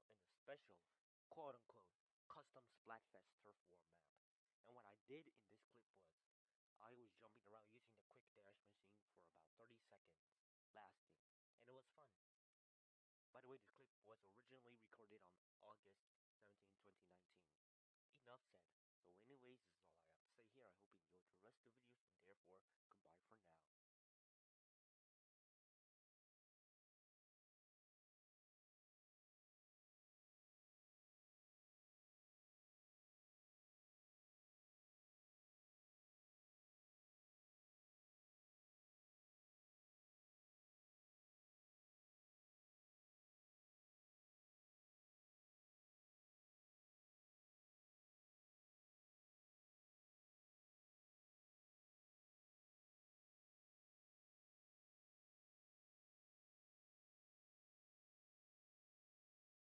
in a special, quote unquote, custom Splatfest turf war map. And what I did in this clip was I was jumping around using the quick dash machine for about 30 seconds lasting, and it was fun. By the way, this clip was originally recorded on August 17, 2019. Enough said. So anyways, this is all I have to say here. I hope you enjoyed the rest of the videos, and therefore, goodbye for now.